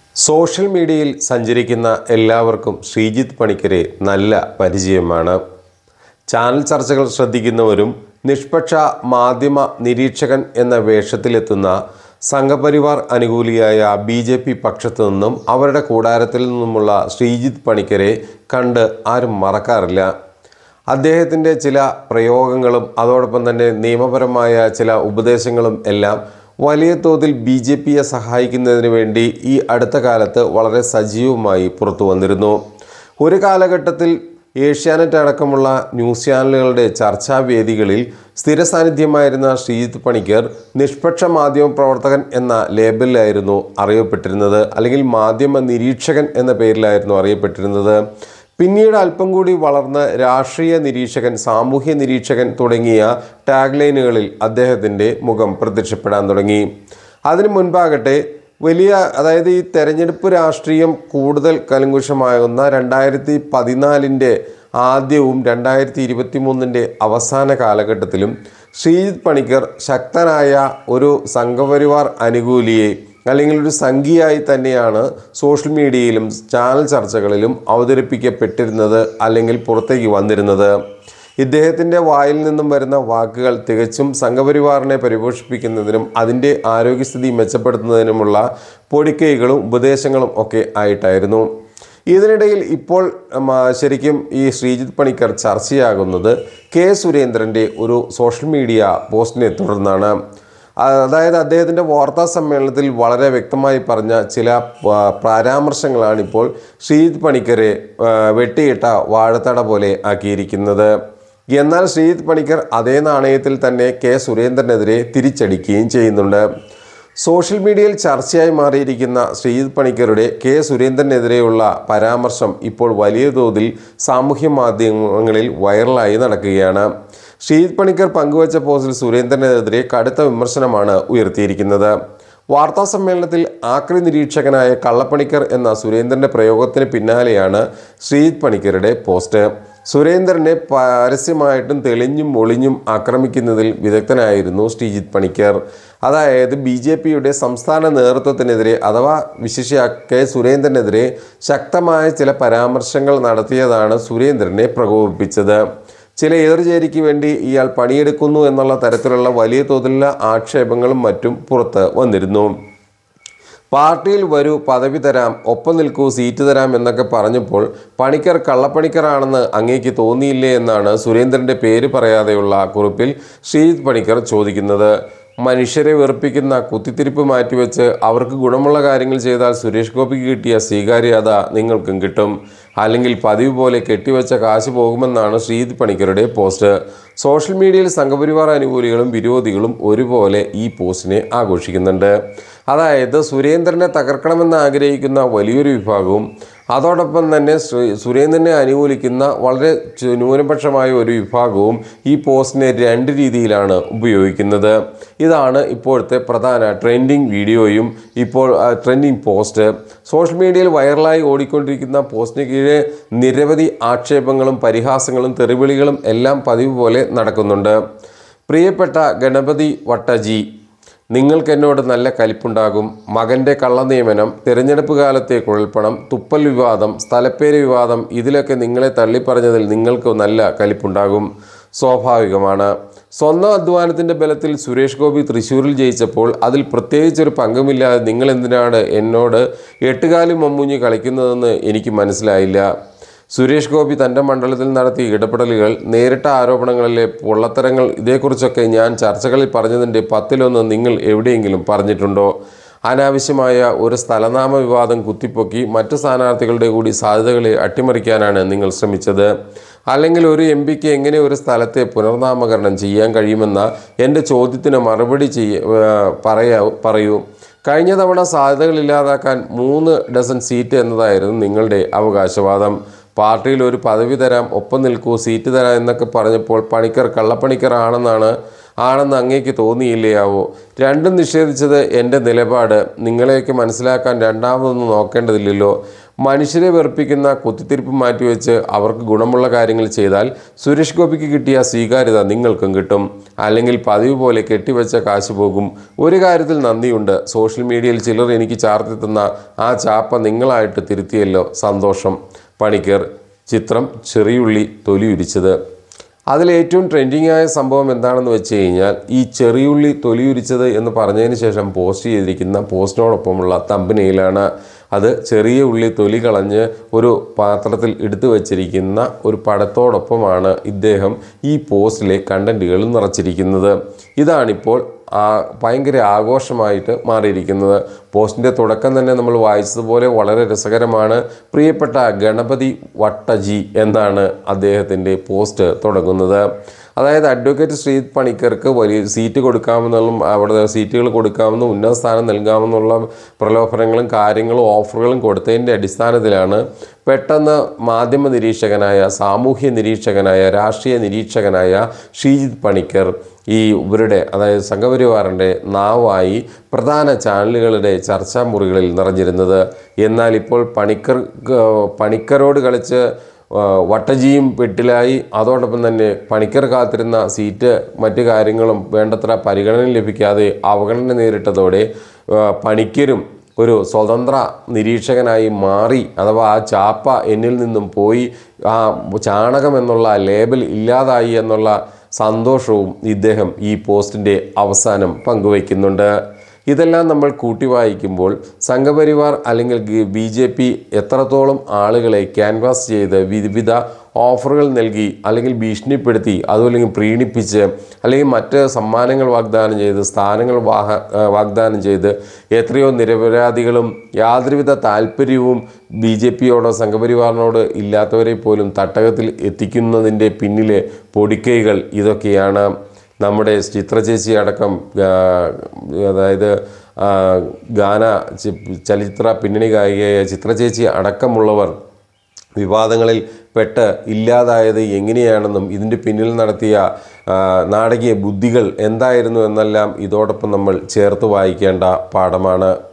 Social മീഡിയയിൽ സഞ്ചരിക്കുന്ന എല്ലാവർക്കും ശ്രീജിത്ത് പണിക്കരെ നല്ല പരിചയമാണ്. ചാനൽ ചർച്ചകൾ ശ്രദ്ധിക്കുന്നവരും നിഷ്പക്ഷ മാധ്യമ നിരീക്ഷകൻ എന്ന വേഷത്തിലെത്തുന്ന സംഘപരിവാർ അനുകൂലിയായ BJP പക്ഷത്തു നിന്നും അവരുടെ കൂടാരത്തിൽ നിന്നുമുള്ള ശ്രീജിത്ത് പണിക്കരെ കണ്ട് ആരും മറക്കാറില്ല. അദ്ദേഹത്തിൻ്റെ ചില പ്രയോഗങ്ങളും അതോടൊപ്പം തന്നെ നിയമപരമായ ചില ഉപദേശങ്ങളും എല്ലാം വലിയ തോതിൽ BJPയെ സഹായിക്കുന്നതിന് വേണ്ടി ഈ അടുത്ത കാലത്ത് വളരെ സജീവമായി പുറത്തു വന്നിരുന്നു. ഒരു കാലഘട്ടത്തിൽ ഏഷ്യാനെറ്റ് അടക്കമുള്ള ന്യൂസ് ചാനലുകളുടെ ചർച്ചാവേദികളിൽ സ്ഥിര സാന്നിധ്യമായിരുന്ന ശ്രീജിത്ത് പണിക്കർ നിഷ്പക്ഷ മാധ്യമ പ്രവർത്തകൻ എന്ന ലേബലിലായിരുന്നു അറിയപ്പെട്ടിരുന്നത്, അല്ലെങ്കിൽ മാധ്യമ നിരീക്ഷകൻ എന്ന പേരിലായിരുന്നു അറിയപ്പെട്ടിരുന്നത്. പിന്നീട് അല്പം കൂടി വളർന്ന് രാഷ്ട്രീയ നിരീക്ഷകൻ, സാമൂഹ്യ നിരീക്ഷകൻ തുടങ്ങിയ ടാഗ് അദ്ദേഹത്തിൻ്റെ മുഖം പ്രത്യക്ഷപ്പെടാൻ തുടങ്ങി. അതിനു മുൻപാകട്ടെ അതായത് ഈ തെരഞ്ഞെടുപ്പ് രാഷ്ട്രീയം കൂടുതൽ കലുങ്കുഷമാകുന്ന 2014 ആദ്യവും 2023 അവസാന കാലഘട്ടത്തിലും ശ്രീജിത്ത് പണിക്കർ ശക്തനായ ഒരു സംഘപരിവാർ അനുകൂലിയെ അല്ലെങ്കിൽ ഒരു സംഘിയായി തന്നെയാണ് സോഷ്യൽ മീഡിയയിലും ചാനൽ ചർച്ചകളിലും അവതരിപ്പിക്കപ്പെട്ടിരുന്നത്, അല്ലെങ്കിൽ പുറത്തേക്ക് വന്നിരുന്നത്. ഇദ്ദേഹത്തിൻ്റെ വായിൽ നിന്നും വരുന്ന വാക്കുകൾ തികച്ചും സംഘപരിവാറിനെ പരിപോഷിപ്പിക്കുന്നതിനും അതിൻ്റെ ആരോഗ്യസ്ഥിതി മെച്ചപ്പെടുത്തുന്നതിനുമുള്ള പൊടിക്കൈകളും ഉപദേശങ്ങളും ഒക്കെ ആയിട്ടായിരുന്നു. ഇതിനിടയിൽ ഇപ്പോൾ ശരിക്കും ഈ ശ്രീജിത്ത് പണിക്കർ ചർച്ചയാകുന്നത് കെ സുരേന്ദ്രൻ്റെ ഒരു സോഷ്യൽ മീഡിയ പോസ്റ്റിനെ തുടർന്നാണ്. അതായത് അദ്ദേഹത്തിൻ്റെ വാർത്താ സമ്മേളനത്തിൽ വളരെ വ്യക്തമായി പറഞ്ഞ ചില പരാമർശങ്ങളാണ് ഇപ്പോൾ ശ്രീജിത്ത് പണിക്കരെ വെട്ടിയിട്ട വാഴത്തട പോലെ ആക്കിയിരിക്കുന്നത്. എന്നാൽ ശ്രീജിത്ത് പണിക്കർ അതേ നാണയത്തിൽ തന്നെ കെ സുരേന്ദ്രനെതിരെ തിരിച്ചടിക്കുകയും ചെയ്യുന്നുണ്ട്. സോഷ്യൽ മീഡിയയിൽ ചർച്ചയായി മാറിയിരിക്കുന്ന ശ്രീജിത്ത് പണിക്കരുടെ കെ സുരേന്ദ്രനെതിരെയുള്ള പരാമർശം ഇപ്പോൾ വലിയ തോതിൽ സാമൂഹ്യ മാധ്യമങ്ങളിൽ വൈറലായി നടക്കുകയാണ്. ശ്രീജിത്ത് പണിക്കർ പങ്കുവച്ച പോസ്റ്റിൽ സുരേന്ദ്രനെതിരെ കടുത്ത വിമർശനമാണ് ഉയർത്തിയിരിക്കുന്നത്. വാർത്താ സമ്മേളനത്തിൽ ആക്രി നിരീക്ഷകനായ കള്ളപ്പണിക്കർ എന്ന സുരേന്ദ്രൻ്റെ പ്രയോഗത്തിന് പിന്നാലെയാണ് ശ്രീജിത്ത് പണിക്കരുടെ പോസ്റ്റ്. സുരേന്ദ്രനെ പരസ്യമായിട്ടും തെളിഞ്ഞും ഒളിഞ്ഞും ആക്രമിക്കുന്നതിൽ വിദഗ്ധനായിരുന്നു ശ്രീജിത്ത് പണിക്കർ. അതായത് BJPയുടെ സംസ്ഥാന നേതൃത്വത്തിനെതിരെ അഥവാ വിശിഷ്യ കെ സുരേന്ദ്രനെതിരെ ശക്തമായ ചില പരാമർശങ്ങൾ നടത്തിയതാണ് സുരേന്ദ്രനെ പ്രകോപിപ്പിച്ചത്. ചില എതിർചേരിക്ക് വേണ്ടി ഇയാൾ പണിയെടുക്കുന്നു എന്നുള്ള തരത്തിലുള്ള വലിയ തോതിലുള്ള ആക്ഷേപങ്ങളും മറ്റും പുറത്ത് വന്നിരുന്നു. പാർട്ടിയിൽ വരൂ, പദവി തരാം, ഒപ്പം നിൽക്കൂ, സീറ്റ് തരാം എന്നൊക്കെ പറഞ്ഞപ്പോൾ പണിക്കർ കള്ളപ്പണിക്കറാണെന്ന് അങ്ങേക്ക് തോന്നിയില്ലേ എന്നാണ് സുരേന്ദ്രൻ്റെ പേര് പറയാതെയുള്ള കുറിപ്പിൽ ശ്രീജിത്ത് പണിക്കർ ചോദിക്കുന്നത്. മനുഷ്യരെ വെറുപ്പിക്കുന്ന കുത്തിത്തിരിപ്പ് മാറ്റിവെച്ച് അവർക്ക് ഗുണമുള്ള കാര്യങ്ങൾ ചെയ്താൽ സുരേഷ് ഗോപിക്ക് കിട്ടിയ സ്വീകാര്യത നിങ്ങൾക്കും കിട്ടും, അല്ലെങ്കിൽ പതിവ് പോലെ കെട്ടിവെച്ച കാശ് പോകുമെന്നാണ് ശ്രീജിത്ത് പണിക്കരുടെ പോസ്റ്റ്. സോഷ്യൽ മീഡിയയിൽ സംഘപരിവാർ അനുകൂലികളും വിരോധികളും ഒരുപോലെ ഈ പോസ്റ്റിനെ ആഘോഷിക്കുന്നുണ്ട്. അതായത് സുരേന്ദ്രനെ തകർക്കണമെന്ന് ആഗ്രഹിക്കുന്ന വലിയൊരു വിഭാഗവും അതോടൊപ്പം തന്നെ സുരേന്ദ്രനെ അനുകൂലിക്കുന്ന വളരെ ന്യൂനപക്ഷമായ ഒരു വിഭാഗവും ഈ പോസ്റ്റിനെ രണ്ട് രീതിയിലാണ് ഉപയോഗിക്കുന്നത്. ഇതാണ് ഇപ്പോഴത്തെ പ്രധാന ട്രെൻഡിങ് വീഡിയോയും ഇപ്പോൾ ട്രെൻഡിങ് പോസ്റ്റ്. സോഷ്യൽ മീഡിയയിൽ വൈറലായി ഓടിക്കൊണ്ടിരിക്കുന്ന പോസ്റ്റിന് കീഴെ നിരവധി ആക്ഷേപങ്ങളും പരിഹാസങ്ങളും തെറിവിളികളും എല്ലാം പതിവ് പോലെ നടക്കുന്നുണ്ട്. പ്രിയപ്പെട്ട ഗണപതി വട്ടജി, നിങ്ങൾക്കെന്നോട് നല്ല കലിപ്പുണ്ടാകും. മകൻ്റെ കള്ളനിയമനം, തിരഞ്ഞെടുപ്പ് കാലത്തെ കുഴൽപ്പണം, തുപ്പൽ വിവാദം, സ്ഥലപ്പേര് വിവാദം, ഇതിലൊക്കെ നിങ്ങളെ തള്ളിപ്പറഞ്ഞതിൽ നിങ്ങൾക്ക് നല്ല കലിപ്പുണ്ടാകും. സ്വാഭാവികമാണ്. സ്വന്തം അധ്വാനത്തിൻ്റെ ബലത്തിൽ സുരേഷ് ഗോപി തൃശ്ശൂരിൽ ജയിച്ചപ്പോൾ അതിൽ പ്രത്യേകിച്ചൊരു പങ്കുമില്ലാതെ നിങ്ങളെന്തിനാണ് എന്നോട് എട്ടുകാലും മമ്മൂഞ്ഞ് കളിക്കുന്നതെന്ന് എനിക്ക് മനസ്സിലായില്ല. സുരേഷ് ഗോപി തൻ്റെ മണ്ഡലത്തിൽ നടത്തിയ ഇടപെടലുകൾ, നേരിട്ട ആരോപണങ്ങളിലെ പൊള്ളത്തരങ്ങൾ, ഇതേക്കുറിച്ചൊക്കെ ഞാൻ ചർച്ചകളിൽ പറഞ്ഞതിൻ്റെ 10-1 നിങ്ങൾ എവിടെയെങ്കിലും പറഞ്ഞിട്ടുണ്ടോ? അനാവശ്യമായ ഒരു സ്ഥലനാമ വിവാദം കുത്തിപ്പൊക്കി മറ്റു സ്ഥാനാർത്ഥികളുടെ കൂടി സാധ്യതകളെ അട്ടിമറിക്കാനാണ് നിങ്ങൾ ശ്രമിച്ചത്. അല്ലെങ്കിൽ ഒരു MPക്ക് എങ്ങനെ ഒരു സ്ഥലത്തെ പുനർനാമകരണം ചെയ്യാൻ കഴിയുമെന്ന എൻ്റെ ചോദ്യത്തിന് മറുപടി പറയൂ. കഴിഞ്ഞ തവണ സാധ്യതകൾ ഇല്ലാതാക്കാൻ 3 ഡസൻ സീറ്റ് എന്നതായിരുന്നു നിങ്ങളുടെ അവകാശവാദം. പാർട്ടിയിൽ ഒരു പദവി തരാം, ഒപ്പം നിൽക്കൂ, സീറ്റ് തരാം എന്നൊക്കെ പറഞ്ഞപ്പോൾ പണിക്കർ കള്ളപ്പണിക്കർ ആണെന്ന് അങ്ങേക്ക് തോന്നിയില്ലയാവോ? രണ്ടും നിഷേധിച്ചത് എൻ്റെ നിലപാട്. നിങ്ങളെയൊക്കെ മനസ്സിലാക്കാൻ രണ്ടാമതൊന്നും നോക്കേണ്ടതില്ലല്ലോ. മനുഷ്യരെ വെറുപ്പിക്കുന്ന കുത്തിത്തിരിപ്പ് മാറ്റിവെച്ച് അവർക്ക് ഗുണമുള്ള കാര്യങ്ങൾ ചെയ്താൽ സുരേഷ് ഗോപിക്ക് കിട്ടിയ സ്വീകാര്യത നിങ്ങൾക്കും കിട്ടും. അല്ലെങ്കിൽ പതിവ് പോലെ കെട്ടിവെച്ച കാശ് പോകും. ഒരു കാര്യത്തിൽ നന്ദിയുണ്ട്, സോഷ്യൽ മീഡിയയിൽ ചിലർ എനിക്ക് ചാർത്തി തന്ന ആ ചാപ്പ നിങ്ങളായിട്ട് തിരുത്തിയല്ലോ, സന്തോഷം. പണിക്കർ. ചിത്രം ചെറിയുള്ളി തൊലിയുരിച്ചത്. അതിലേറ്റവും ട്രെൻഡിങ് ആയ സംഭവം എന്താണെന്ന് വെച്ച് കഴിഞ്ഞാൽ ഈ ചെറിയുള്ളി തൊലിയുരിച്ചത് എന്ന് പറഞ്ഞതിന് ശേഷം പോസ്റ്റ് ചെയ്തിരിക്കുന്ന പോസ്റ്റിനോടൊപ്പമുള്ള തമ്പനയിലാണ്. അത് ചെറിയ ഉള്ളി തൊലി കളഞ്ഞ് ഒരു പാത്രത്തിൽ എടുത്തു വച്ചിരിക്കുന്ന ഒരു പടത്തോടൊപ്പമാണ് ഇദ്ദേഹം ഈ പോസ്റ്റിലെ കണ്ടൻറ്റുകൾ നിറച്ചിരിക്കുന്നത്. ഇതാണിപ്പോൾ ഭയങ്കര ആഘോഷമായിട്ട് മാറിയിരിക്കുന്നത്. പോസ്റ്റിൻ്റെ തുടക്കം തന്നെ നമ്മൾ വായിച്ചതുപോലെ വളരെ രസകരമാണ്. പ്രിയപ്പെട്ട ഗണപതി വട്ടജി എന്നാണ് അദ്ദേഹത്തിൻ്റെ പോസ്റ്റ് തുടങ്ങുന്നത്. അതായത് അഡ്വക്കേറ്റ് ശ്രീജിത്ത് പണിക്കർക്ക് വലിയ സീറ്റ് കൊടുക്കാമെന്നുള്ള അവിടെ സീറ്റുകൾ കൊടുക്കാമെന്നും ഉന്നത സ്ഥാനം നൽകാമെന്നുള്ള പ്രലോഭനങ്ങളും കാര്യങ്ങളും ഓഫറുകളും കൊടുത്തതിൻ്റെ അടിസ്ഥാനത്തിലാണ് പെട്ടെന്ന് മാധ്യമ നിരീക്ഷകനായ, സാമൂഹ്യ നിരീക്ഷകനായ, രാഷ്ട്രീയ നിരീക്ഷകനായ ശ്രീജിത്ത് പണിക്കർ ഇവരുടെ അതായത് സംഘപരിവാറിൻ്റെ നാവായി പ്രധാന ചാനലുകളുടെ ചർച്ചാ മുറികളിൽ നിറഞ്ഞിരുന്നത്. എന്നാൽ ഇപ്പോൾ പണിക്കരോട് കളിച്ച് വട്ടജിയും പെട്ടിലായി. അതോടൊപ്പം തന്നെ പണിക്കർ കാത്തിരുന്ന സീറ്റ് മറ്റു കാര്യങ്ങളും വേണ്ടത്ര പരിഗണന ലഭിക്കാതെ അവഗണന നേരിട്ടതോടെ പണിക്കരും ഒരു സ്വതന്ത്ര നിരീക്ഷകനായി മാറി. അഥവാ ആ ചാപ്പ എന്നിൽ നിന്നും പോയി, ആ ചാണകം എന്നുള്ള ലേബൽ ഇല്ലാതായി എന്നുള്ള സന്തോഷവും ഇദ്ദേഹം ഈ പോസ്റ്റിൻ്റെ അവസാനം പങ്കുവയ്ക്കുന്നുണ്ട്. ഇതെല്ലാം നമ്മൾ കൂട്ടി വായിക്കുമ്പോൾ സംഘപരിവാർ അല്ലെങ്കിൽ BJP എത്രത്തോളം ആളുകളെ ക്യാൻവാസ് ചെയ്ത് വിവിധ ഓഫറുകൾ നൽകി അല്ലെങ്കിൽ ഭീഷണിപ്പെടുത്തി, അതുമല്ലെങ്കിൽ പ്രീണിപ്പിച്ച്, അല്ലെങ്കിൽ മറ്റ് സമ്മാനങ്ങൾ വാഗ്ദാനം ചെയ്ത്, സ്ഥാനങ്ങൾ വാഗ്ദാനം ചെയ്ത് എത്രയോ നിരപരാധികളും യാതൊരുവിധ താല്പര്യവും BJPയോടോ സംഘപരിവാറിനോട് ഇല്ലാത്തവരെ പോലും തട്ടകത്തിൽ എത്തിക്കുന്നതിൻ്റെ പിന്നിലെ പൊടിക്കൈകൾ ഇതൊക്കെയാണ്. നമ്മുടെ ചിത്രചേച്ചി അടക്കം, അതായത് ചലച്ചിത്ര പിന്നണി ഗായികയായ ചിത്രചേച്ചി അടക്കമുള്ളവർ വിവാദങ്ങളിൽ പെട്ട് ഇല്ലാതായത് എങ്ങനെയാണെന്നും ഇതിൻ്റെ പിന്നിൽ നടത്തിയ നാടകീയ ബുദ്ധികൾ എന്തായിരുന്നു എന്നെല്ലാം ഇതോടൊപ്പം നമ്മൾ ചേർത്ത് വായിക്കേണ്ട പാഠമാണ്.